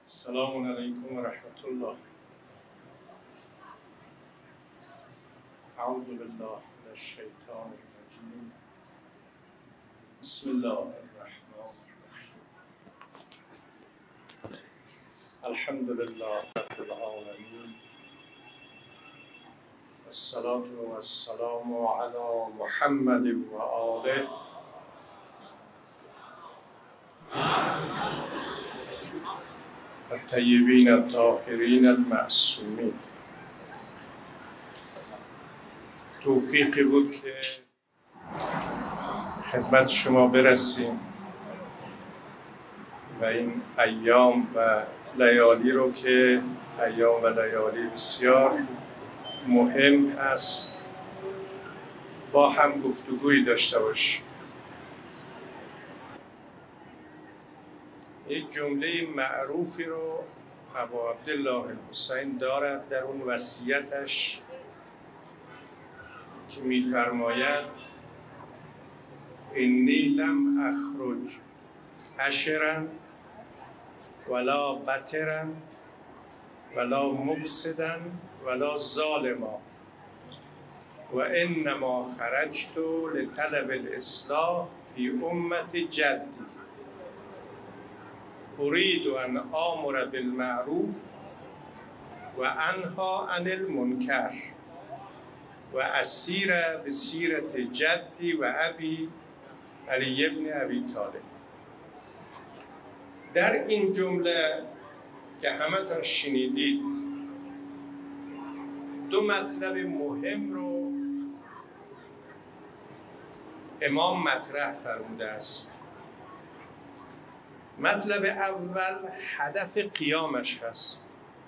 السلام علیکم و رحمت الله. اعوذ بالله من الشیطان الرجیم. بسم الله الرحمن الرحیم. الحمد لله رب العالمین. الصلاة والسلام علی محمد و آله الطیبین الطاهرین المعصومین. توفیقی بود که خدمت شما برسیم و این ایام و لیالی رو که ایام و لیالی بسیار مهم هست با هم گفتگویی داشته باشیم. یک جمله معروفی رو ابا عبدالله الحسین دارد در اون وصیتش که می‌فرماید انی لم اخرج عشرا ولا بطرا ولا مفسدا ولا ظالما و انما خرجت لطلب الاصلاح فی امت جدی اريد ان آمر بالمعروف و انها عن المنکر و اسیر بسیرت جدی و ابی علی ابن ابی طالب. در این جمله که همتون شنیدید دو مطلب مهم رو امام مطرح فرموده است. مطلب اول هدف قیامش هست.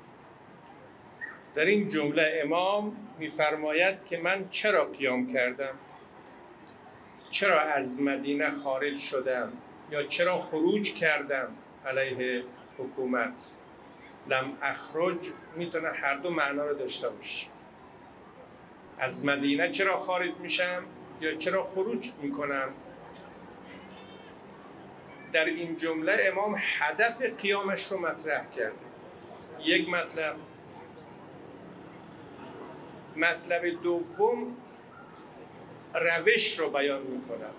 در این جمله امام می‌فرماید که من چرا قیام کردم، چرا از مدینه خارج شدم یا چرا خروج کردم علیه حکومت. لم اخرج میتونه هر دو معنا رو داشته باشه. از مدینه چرا خارج میشم یا چرا خروج میکنم. در این جمله امام هدف قیامش رو مطرح کرده. یک مطلب. مطلب دوم روش رو بیان می‌کند.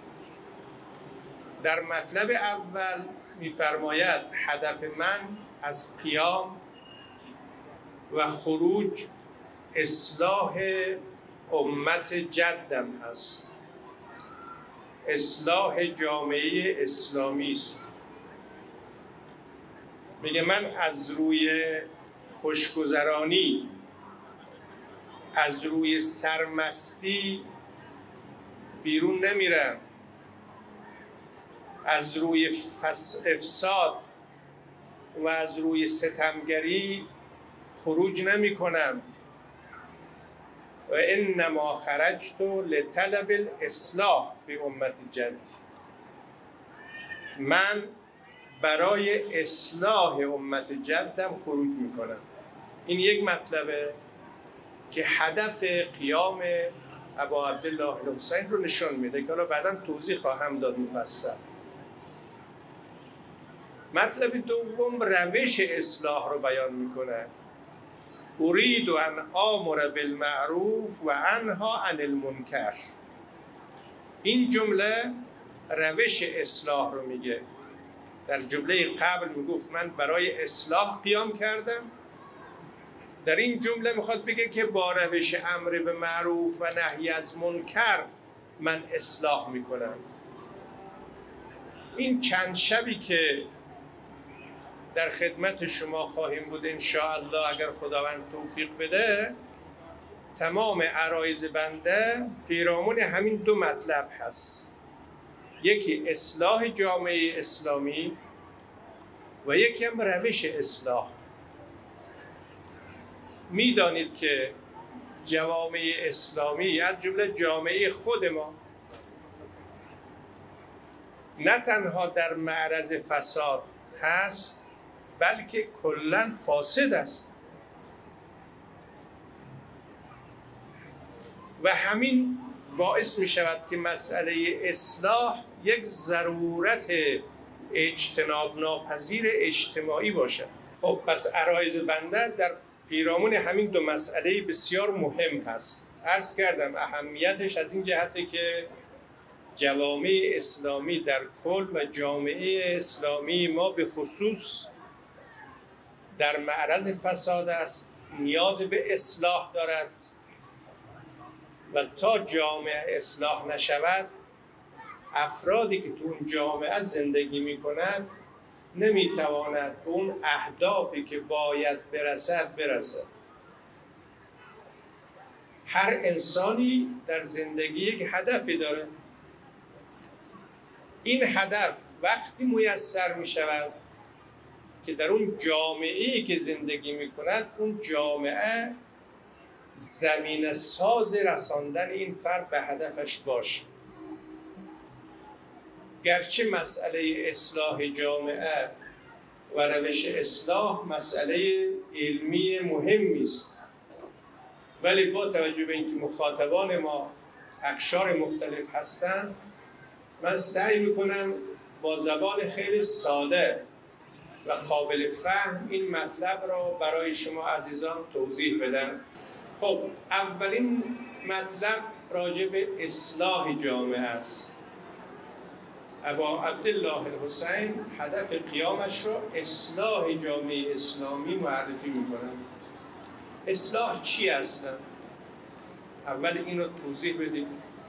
در مطلب اول می‌فرماید هدف من از قیام و خروج اصلاح امت جدم هست، اصلاح جامعه اسلامی است. میگه من از روی خوشگذرانی، از روی سرمستی بیرون نمیرم، از روی افساد و از روی ستمگری خروج نمی کنم. و انما خرجت لطلب الاصلاح فی امت جد. من برای اصلاح امت جدم خروج می کنم. این یک مطلبه که هدف قیام ابا عبدالله الحسین رو نشان میده که حالا بعدا توضیح خواهم داد مفصل. مطلب دوم روش اصلاح رو بیان میکنه. اريد ان آمر بالمعروف و انها عن المنکر. این جمله روش اصلاح رو میگه. در جمله قبل میگفت من برای اصلاح قیام کردم. در این جمله میخواد بگه که با روش امر به معروف و نهی از منکر من اصلاح میکنم. این چند شبی که در خدمت شما خواهیم بود انشاءالله اگر خداوند توفیق بده، تمام عرایض بنده پیرامون همین دو مطلب هست. یکی اصلاح جامعه اسلامی و یکی هم روش اصلاح. میدانید که جوامع اسلامی از جمله جامعه خود ما نه تنها در معرض فساد هست بلکه کلاً فاسد است و همین باعث می شود که مسئله اصلاح یک ضرورت اجتناب ناپذیر اجتماعی باشد. خب پس عرایض بنده در پیرامون همین دو مسئله بسیار مهم هست. عرض کردم اهمیتش از این جهته که جوامع اسلامی در کل و جامعه اسلامی ما به خصوص در معرض فساد است، نیاز به اصلاح دارد و تا جامعه اصلاح نشود افرادی که تو اون جامعه زندگی می کند نمی تواند به اون اهدافی که باید برسد. هر انسانی در زندگی یک هدفی داره. این هدف وقتی میسر می شود که در اون جامعه‌ای که زندگی می کند اون جامعه زمینه ساز رساندن این فرد به هدفش باشه. گرچه مسئله اصلاح جامعه و روش اصلاح مسئله علمی مهمی است، ولی با توجه به اینکه مخاطبان ما اقشار مختلف هستند من سعی میکنم با زبان خیلی ساده و قابل فهم این مطلب را برای شما عزیزان توضیح بدم. خب اولین مطلب راجع به اصلاح جامعه است. ابا عبدالله الحسین هدف قیامش را اصلاح جامعه اسلامی معرفی میکنه. اصلاح چی اصلا؟ اول اینو توضیح بدیم.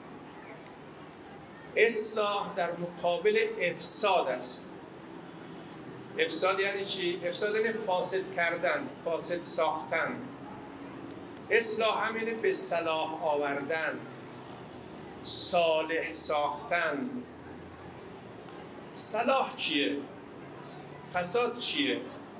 اصلاح در مقابل افساد است. افساد یعنی چی؟ افساد یعنی فاسد کردن، فاسد ساختن. اصلاح هم یعنی به صلاح آوردن، صالح ساختن. صلاح چیه؟ فساد چیه؟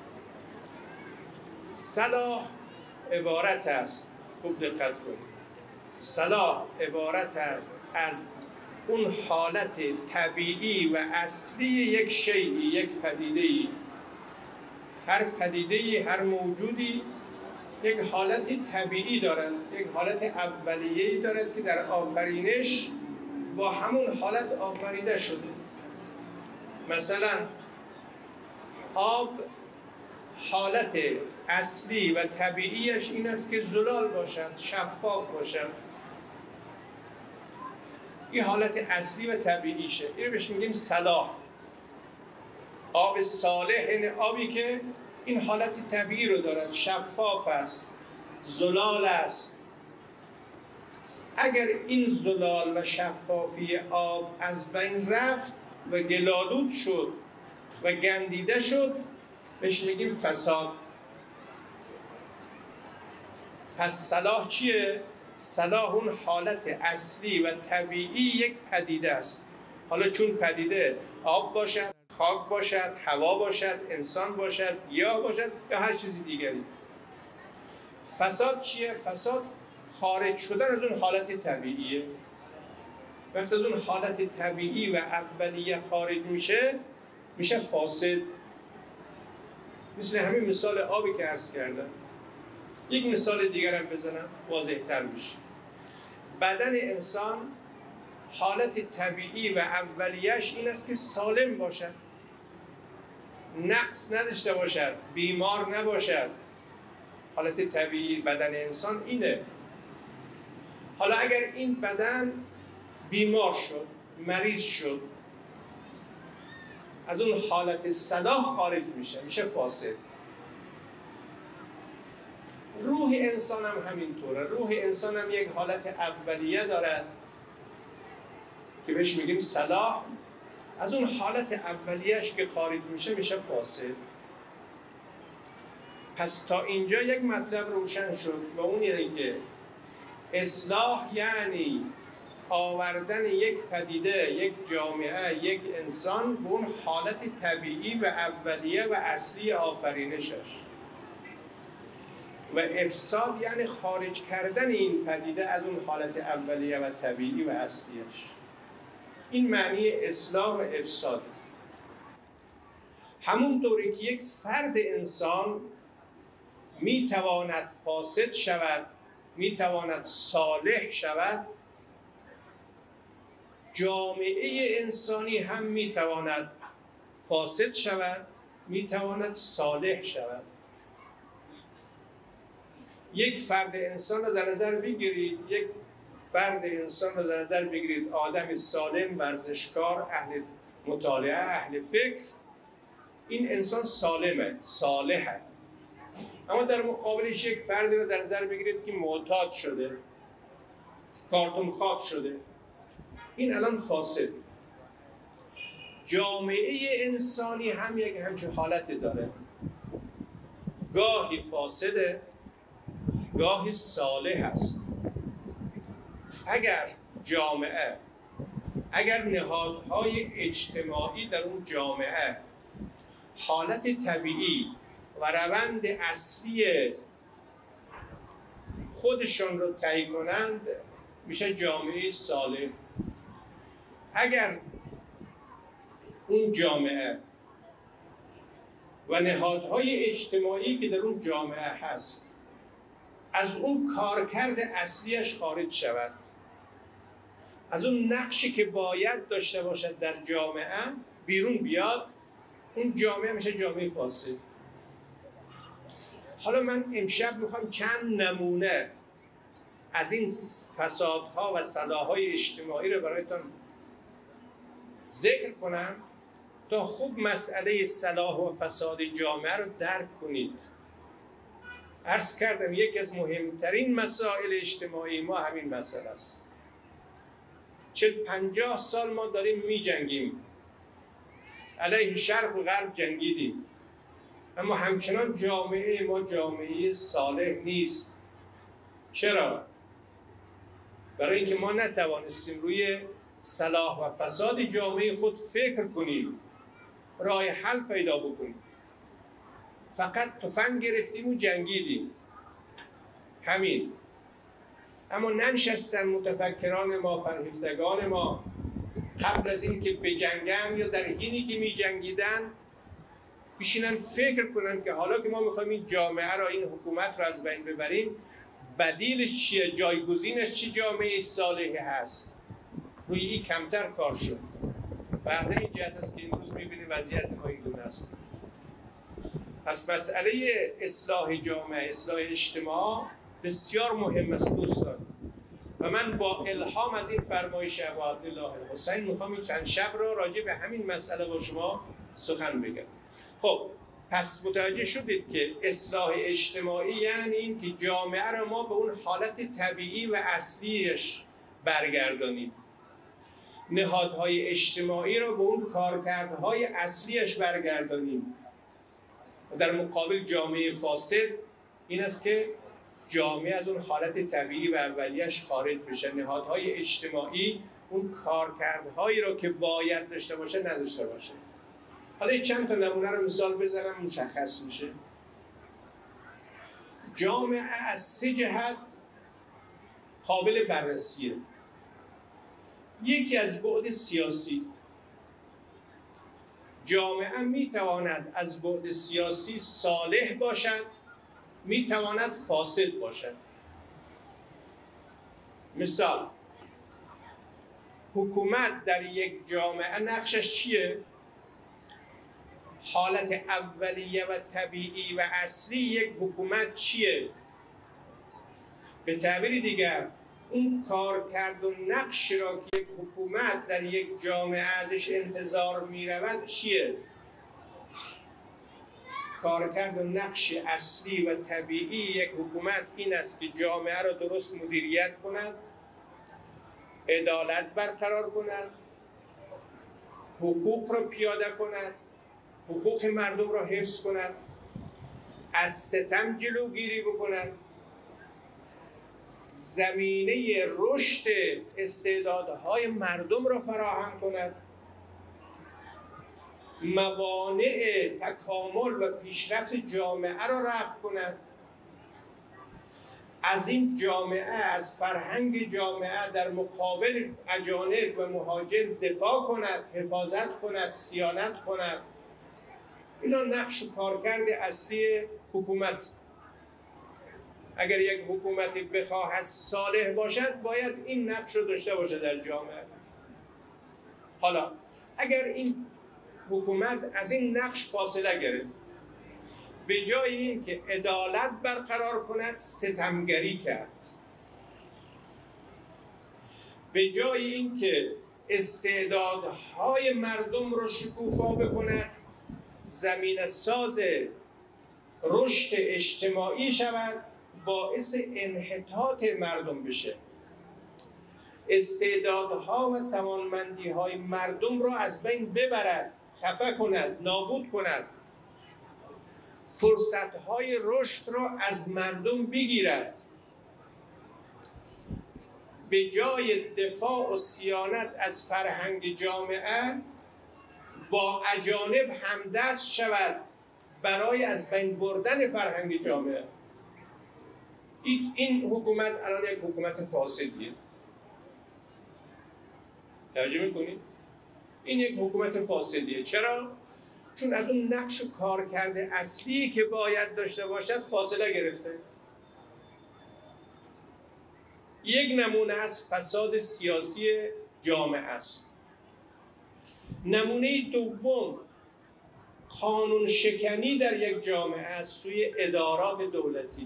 صلاح عبارت است، خوب دقت کنید، صلاح عبارت است از اون حالت طبیعی و اصلی یک شیئی، یک پدیده‌ای. هر پدیده‌ای، هر موجودی یک حالت طبیعی دارد، یک حالت اولیه‌ای دارد که در آفرینش با همون حالت آفریده شده. مثلا آب حالت اصلی و طبیعیش این است که زلال باشد، شفاف باشد. این حالت اصلی و طبیعیشه. این رو بهش میگیم صلاح. آب صالح یعنی آبی که این حالت طبیعی رو دارد، شفاف است، زلال است. اگر این زلال و شفافی آب از بین رفت و گلالود شد و گندیده شد بهش میگیم فساد. پس صلاح چیه؟ صلاح اون حالت اصلی و طبیعی یک پدیده است. حالا چون پدیده آب باشد، خاک باشد، هوا باشد، انسان باشد، گیاه باشد یا هر چیزی دیگری. فساد چیه؟ فساد خارج شدن از اون حالت طبیعیه. وقتی از اون حالت طبیعی و اولیه خارج میشه فاسد. مثل همین مثال آبی که عرض کردم. یک مثال دیگر هم بزنم واضح تر میشه. بدن انسان حالت طبیعی و اولیه‌اش این است که سالم باشد، نقص نداشته باشد، بیمار نباشد. حالت طبیعی بدن انسان اینه. حالا اگر این بدن بیمار شد، مریض شد، از اون حالت صلاح خارج میشه فاسد. روح انسان هم همینطوره. روح انسان هم یک حالت اولیه دارد که بهش میگیم صلاح. از اون حالت اولیهش که خارج میشه فاسد. پس تا اینجا یک مطلب روشن شد و اون یعنی که اصلاح یعنی آوردن یک پدیده، یک جامعه، یک انسان به اون حالت طبیعی و اولیه و اصلی آفرینشش. و افساد یعنی خارج کردن این پدیده از اون حالت اولیه و طبیعی و اصلیش. این معنی اصلاح و افساد. همون طوری که یک فرد انسان میتواند فاسد شود، میتواند صالح شود، جامعه انسانی هم میتواند فاسد شود، میتواند صالح شود. یک فرد انسان رو در نظر بگیرید، آدم سالم، ورزشکار، اهل مطالعه، اهل فکر، این انسان سالمه، صالحه. اما در مقابلش یک فردی رو در نظر بگیرید که معتاد شده، کارتون خواب شده، این الان فاسد. جامعه انسانی هم یک همچین حالت داره، گاهی فاسده، گاهی صالح است. اگر نهادهای اجتماعی در اون جامعه حالت طبیعی و روند اصلی خودشان رو طی کنند، میشه جامعه صالح. اگر اون جامعه و نهادهای اجتماعی که در اون جامعه هست از اون کارکرد اصلیش خارج شود، از اون نقشی که باید داشته باشد در جامعه بیرون بیاد، اون جامعه میشه جامعه فاسد. حالا من امشب میخوام چند نمونه از این فسادها و صلاحهای اجتماعی رو برایتان ذکر کنم تا خوب مسئله صلاح و فساد جامعه رو درک کنید. عرض کردم یکی از مهمترین مسائل اجتماعی ما همین مسئله است. 40-50 سال ما داریم می جنگیم، علیه شرق و غرب جنگیدیم، اما همچنان جامعه ما جامعه صالح نیست. چرا؟ برای اینکه ما نتوانستیم روی صلاح و فساد جامعه خود فکر کنیم، راه حل پیدا بکنیم. فقط تفنگ گرفتیم و جنگیدیم، همین. اما ننشستن متفکران ما، فرهیفتگان ما، قبل از این که بجنگن یا در حینی که می جنگیدن بشینن فکر کنن که حالا که ما میخوایم این جامعه را، این حکومت را از بین ببریم، بدیلش چیه؟ جایگزینش چی جامعه صالحی هست؟ روی این کمتر کار شد و از این جهت است که امروز میبینیم وضعیت ما این گونه است. پس مسئله اصلاح جامعه، اصلاح اجتماع بسیار مهم است دوستان. و من با الهام از این فرمایش ابا عبدالله الحسین میخوام این چند شب را راجع به همین مسئله با شما سخن بگم. خب پس متوجه شدید که اصلاح اجتماعی یعنی این که جامعه را ما به اون حالت طبیعی و اصلیش برگردانیم، نهادهای اجتماعی را به اون کارکردهای اصلیش برگردانیم. در مقابل جامعه فاسد این است که جامعه از اون حالت طبیعی و اولیش خارج بشه، نهادهای اجتماعی اون کارکردهایی را که باید داشته باشه نداشته باشه. حالا چند تا نمونه رو مثال بزنم مشخص میشه. جامعه از 3 جهت قابل بررسیه. یکی از بعد سیاسی، جامعه میتواند از بعد سیاسی صالح باشد، میتواند فاسد باشد. مثال، حکومت در یک جامعه نقشش چیه؟ حالت اولیه و طبیعی و اصلی یک حکومت چیه؟ به تعبیر دیگر اون کار کرد و نقش را که یک حکومت در یک جامعه ازش انتظار می رود چیه؟ کارکرد و نقش اصلی و طبیعی یک حکومت این است که جامعه را درست مدیریت کند، عدالت برقرار کند، حقوق را پیاده کند، حقوق مردم را حفظ کند، از ستم جلوگیری بکند، زمینه رشد استعدادهای مردم را فراهم کند، موانع تکامل و پیشرفت جامعه را رفع کند، از این جامعه، از فرهنگ جامعه در مقابل اجانب و مهاجر دفاع کند، حفاظت کند، صیانت کند. اینا نقش و کارکرد اصلی حکومت. اگر یک حکومتی بخواهد صالح باشد باید این نقش رو داشته باشه در جامعه. حالا اگر این حکومت از این نقش فاصله گرفت. به جای این که عدالت برقرار کند ستمگری کرد. به جای این که استعدادهای مردم رو شکوفا بکند، زمینه ساز رشد اجتماعی شود، باعث انحطاط مردم بشه. استعدادها و توانمندی‌های مردم را از بین ببرد، خفه کند، نابود کند. فرصت‌های رشد را از مردم بگیرد. به جای دفاع و صیانت از فرهنگ جامعه، با اجانب همدست شود برای از بین بردن فرهنگ جامعه. این حکومت الان یک حکومت فاسدیه. توجه میکنید؟ این یک حکومت فاسدیه. چرا؟ چون از اون نقش کارکرد اصلی که باید داشته باشد فاصله گرفته. یک نمونه از فساد سیاسی جامعه است. نمونه دوم قانون شکنی در یک جامعه از سوی ادارات دولتی.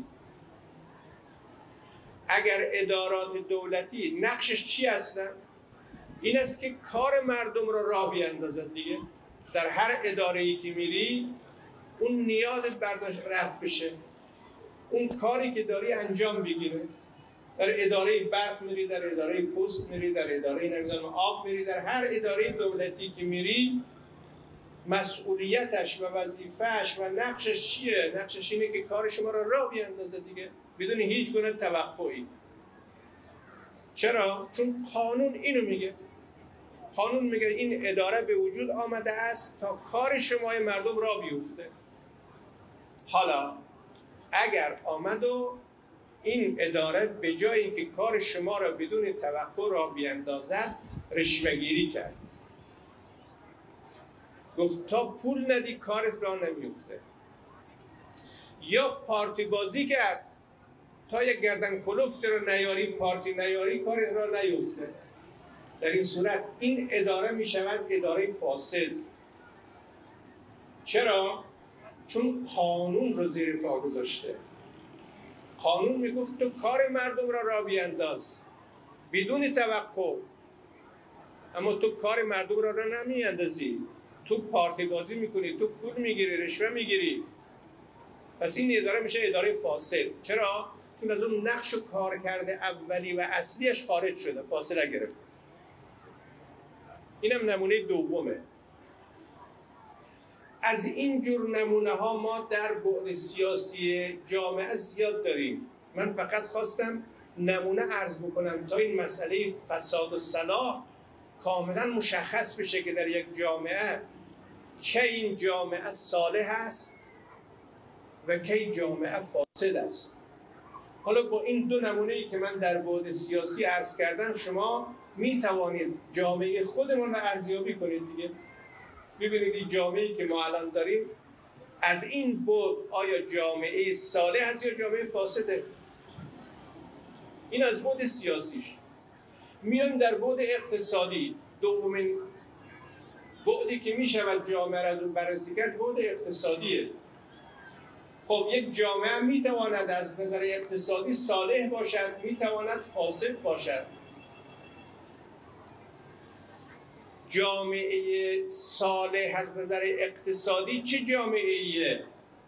اگر ادارات دولتی نقشش چی هستن؟ این است که کار مردم را راه بیاندازد دیگه. در هر اداره‌ای که میری اون نیازت برداشت رفع بشه، اون کاری که داری انجام بگیره. در اداره برق میری، در اداره پست میری، در اداره نمیدونم آب میری، در هر اداره دولتی که میری مسئولیتش و وظیفه‌اش و نقشش چیه؟ نقشش اینه که کار شما را راه بیاندازه دیگه، بدون هیچ گونه توقعی. چرا؟ چون قانون اینو میگه. قانون میگه این اداره به وجود آمده است تا کار شما مردم را بیفته. حالا اگر آمد و این اداره به جای اینکه کار شما را بدون توقع را بیاندازد رشوه‌گیری کرد، گفت تا پول ندی کارت را نمیفته، یا پارتی بازی کرد تا یک گردن کلفت را نیاری، پارتی نیاری، کارت را نیفته، در این صورت این اداره می شود اداره فاسد. چرا؟ چون قانون رو زیر پا گذاشته. قانون می گفت تو کار مردم را راه بیانداز بدون توقع، اما تو کار مردم را نمی اندازی، تو پارتی بازی میکنی، تو پول میگیری، رشوه میگیری. پس این اداره میشه اداره فاسد. چرا؟ چون از اون نقش و کار کرده اولی و اصلیش خارج شده، فاصله گرفت. اینم نمونه دومه. از این جور نمونه ها ما در بعد سیاسی جامعه زیاد داریم. من فقط خواستم نمونه عرض بکنم تا این مسئله فساد و صلاح کاملا مشخص بشه که در یک جامعه که این جامعه صالح است و که جامعه فاسد است. حالا با این دو نمونه‌ای که من در بعد سیاسی عرض کردم شما می توانید جامعه خودمون رو ارزیابی کنید دیگه. ببینید این جامعه‌ای که ما الان داریم از این بعد آیا جامعه صالح است یا جامعه فاسده؟ این از بعد سیاسیش. میان در بعد اقتصادی، دومین بعدی که می شود جامعه را از اون بررسی کرد بعد اقتصادیه. خب یک جامعه می تواند از نظر اقتصادی صالح باشد، می تواند فاسد باشد. جامعه صالح از نظر اقتصادی چه جامعه ایه؟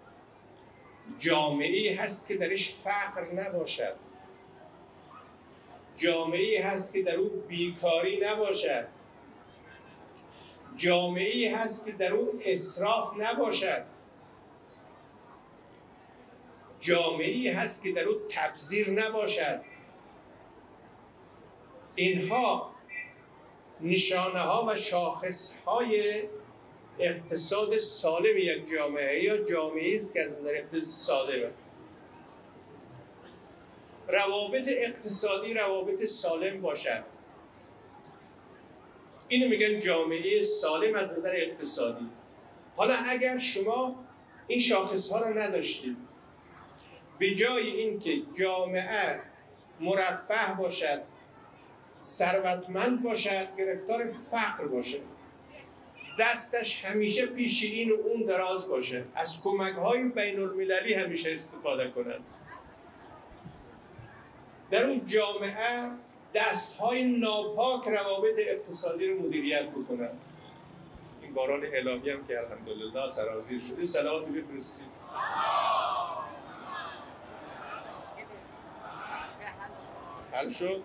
جامعه هست که درش فقر نباشد، جامعه هست که در او بیکاری نباشد، جامعه هست که در او اسراف نباشد، جامعه هست که در او تبذیر نباشد. اینها نشانه ها و شاخص های اقتصاد سالم یک جامعه یا جامعه است که از نظر اقتصادی سالمه. روابط اقتصادی روابط سالم باشد، اینو میگن جامعه سالم از نظر اقتصادی. حالا اگر شما این شاخص ها رو نداشتید، به جای اینکه جامعه مرفه باشد، ثروتمند باشد، گرفتار فقر باشد، دستش همیشه پیش این و اون دراز باشه، از کمک‌های بین‌المللی همیشه استفاده کنند. در اون جامعه دست‌های ناپاک روابط اقتصادی رو مدیریت بکنند. این باران الهی هم که الحمدلله سرازیر شده، صلوات بفرستید. حل شد؟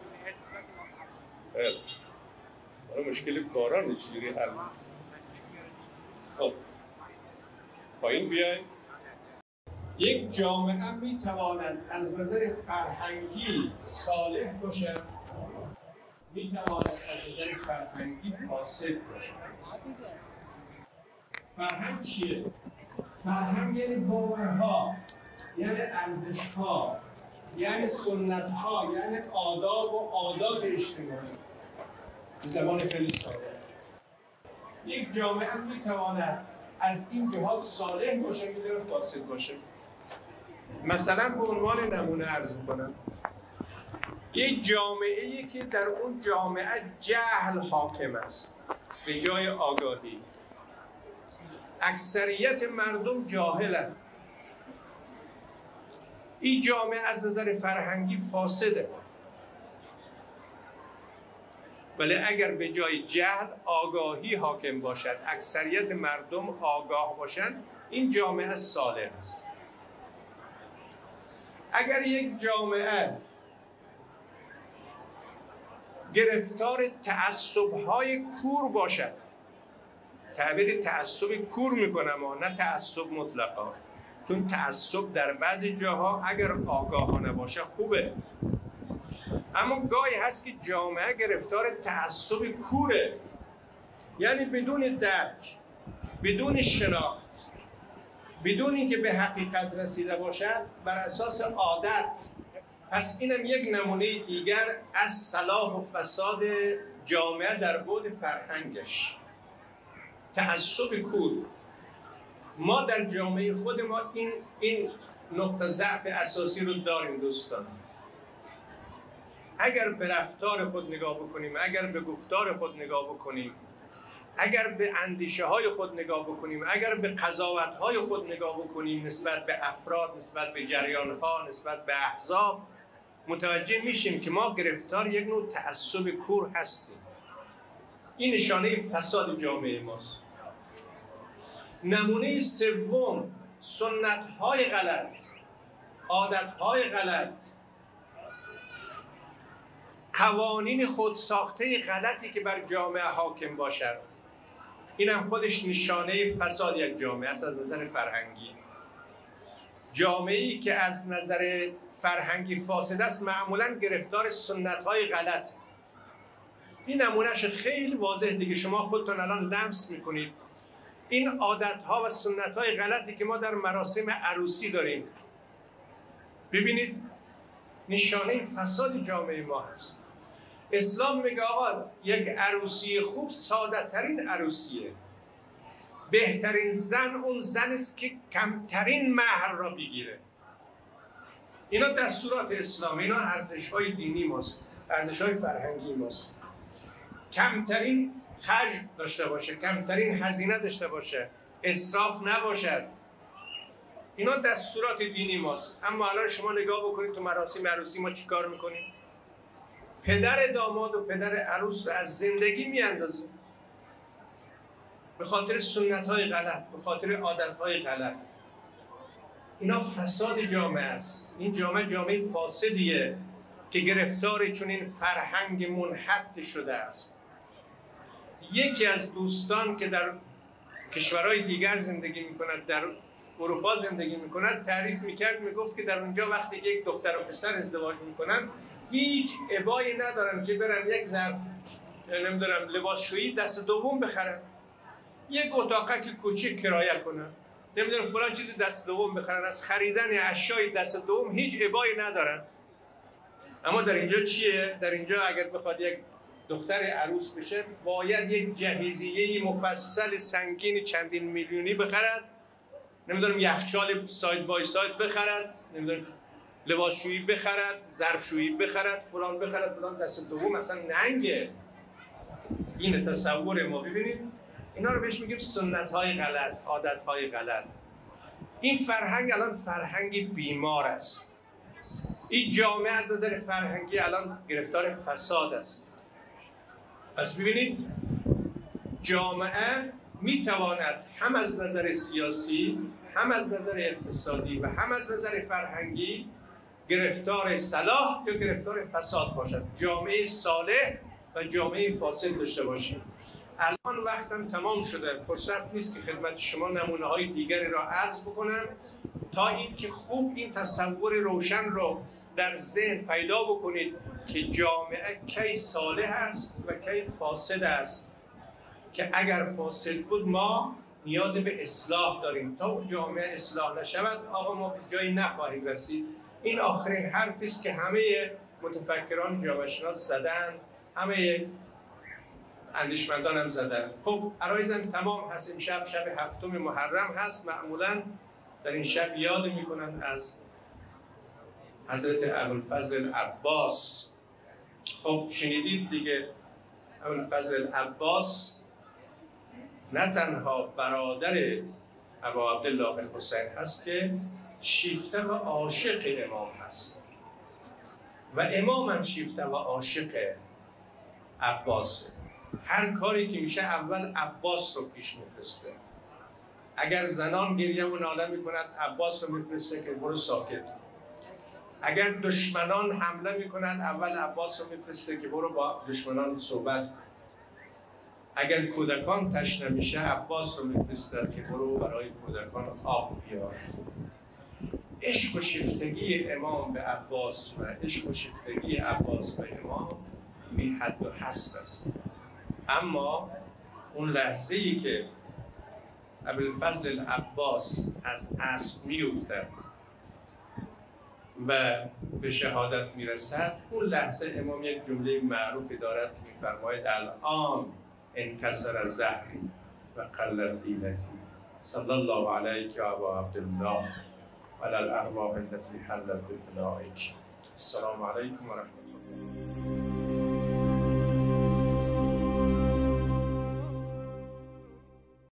حالا مشکل باران چجوری حل؟ خب پایین بیاین. یک جامعه میتواند از نظر فرهنگی صالح باشد، میتواند از نظر فرهنگی فاسد باشد. فرهنگ چیه؟ فرهنگ یعنی باورها، یعنی ارزشها، یعنی سنتها، یعنی آداب و عادات اجتماعی. زبان خیلی ساده. یک جامعه میتواند از این جهات صالح باشه، میتونه فاسد باشه. مثلا به عنوان نمونه عرض میکنم، یک جامعه‌ای که در اون جامعه جهل حاکم است به جای آگاهی، اکثریت مردم جاهلند، این جامعه از نظر فرهنگی فاسده. ولی اگر به جای جهل آگاهی حاکم باشد، اکثریت مردم آگاه باشند، این جامعه صالح است. اگر یک جامعه گرفتار تعصب‌های کور باشد، تعبیر تعصب کور میکنم و نه تعصب مطلقا، چون تعصب در بعضی جاها اگر آگاهانه باشه خوبه، اما گاهی هست که جامعه گرفتار تعصب کوره، یعنی بدون درک، بدون شناخت، بدون اینکه به حقیقت رسیده باشد، بر اساس عادت. پس اینم یک نمونه دیگر از صلاح و فساد جامعه در بعد فرهنگش، تعصب کور. ما در جامعه خود ما این نقطه ضعف اساسی رو داریم دوستان. اگر به رفتار خود نگاه بکنیم، اگر به گفتار خود نگاه بکنیم، اگر به اندیشه های خود نگاه بکنیم، اگر به قضاوت های خود نگاه بکنیم نسبت به افراد، نسبت به جریان ها، نسبت به احزاب، متوجه میشیم که ما گرفتار یک نوع تعصب کور هستیم. این نشانه فساد جامعه ماست. نمونه سوم، سنت های غلط، عادت های غلط، قوانین خودساخته غلطی که بر جامعه حاکم باشد. این هم خودش نشانه فساد یک جامعه است از نظر فرهنگی. جامعه‌ای که از نظر فرهنگی فاسد است معمولاً گرفتار سنت‌های غلط. این نمونهش خیلی واضح دیگه، شما خودتون الان لمس می‌کنید. این عادت‌ها و سنت‌های غلطی که ما در مراسم عروسی داریم، ببینید نشانه فساد جامعه ما هست. اسلام میگه آقا یک عروسی خوب ساده ترین عروسیه. بهترین زن اون زن است که کمترین مهر را بگیره. اینا دستورات اسلام، اینا ارزش‌های دینی ماست، ارزش‌های فرهنگی ماست. کمترین خرج داشته باشه، کمترین هزینه داشته باشه، اسراف نباشد. اینا دستورات دینی ماست. اما الان شما نگاه بکنید تو مراسم عروسی ما چیکار میکنیم؟ پدر داماد و پدر عروس رو از زندگی میاندازیم به خاطر سنت‌های غلط، به خاطر عادت‌های غلط. اینا فساد جامعه است. این جامعه فاسدیه که گرفتار چون این فرهنگ منحط شده است. یکی از دوستان که در کشورهای دیگر زندگی میکند، در اروپا زندگی میکند، تعریف میکرد، میگفت که در اونجا وقتی که یک دختر و پسر ازدواج میکنن هیچ ابایی ندارن که برن یک ظرف نمیدونم لباسشویی دست دوم بخرن، یک اتاقک کوچیک کرایه کنن، نمیدونم فلان چیزی دست دوم بخرن. از خریدن اشیای دست دوم هیچ ابایی ندارن. اما در اینجا چیه؟ در اینجا اگر بخواد یک دختر عروس بشه باید یک جهیزیه مفصل سنگین چندین میلیونی بخرد، نمیدونم یخچال ساید بای ساید بخرد، نمیدونم لباسشویی بخرد، ظرفشویی بخرد، فلان بخرد، فلان دست دوم اصلا ننگه. این تصور ما. ببینید اینا رو بهش میگیم سنت‌های غلط، عادت‌های غلط. این فرهنگ الان فرهنگ بیمار است. این جامعه از نظر فرهنگی الان گرفتار فساد است. پس ببینید جامعه میتواند هم از نظر سیاسی، هم از نظر اقتصادی و هم از نظر فرهنگی گرفتار صلاح یا گرفتار فساد باشد. جامعه صالح و جامعه فاسد داشته باشیم. الان وقتم تمام شده، فرصت نیست که خدمت شما نمونه های دیگری را عرض بکنم تا اینکه خوب این تصور روشن رو در ذهن پیدا بکنید که جامعه کی صالح است و کی فاسد است، که اگر فاسد بود ما نیاز به اصلاح داریم. تا جامعه اصلاح نشود آقا ما جایی نخواهیم رسید. این آخرین حرفی است که همه متفکران جامعه شناس زدن، همه اندیشمندان هم زدن. خب عرایزم تمام هست. این شب 7 محرم هست. معمولا در این شب یاد میکنن از حضرت ابوالفضل العباس. خب شنیدید دیگه، ابوالفضل العباس نه تنها برادر ابا عبدالله الحسین هست که شیفته و عاشق امام هست و امام هم شیفته و عاشق عباسه. هر کاری که میشه اول عباس رو پیش میفرسته. اگر زنان گریه و ناله میکنند عباس رو میفرسته که برو ساکت. اگر دشمنان حمله میکنند اول عباس رو میفرسته که برو با دشمنان صحبت کن. اگر کودکان تشنه میشه عباس رو میفرستد که برو برای کودکان آب بیار. عشق و شیفتگی امام به عباس و عشق و شیفتگی عباس به امام بی حد و حصر است. اما اون لحظه ای که ابوالفضل العباس از اسب میافتد و به شهادت میرسد، اون لحظه امام یک جمله معروفی دارد که میفرماید الان انکسر ظهری و قلت حیلتی. صلی الله علیک یا ابا عبدالله و علی الارواح التي حلت بفنائک. السلام علیکم و رحمت الله.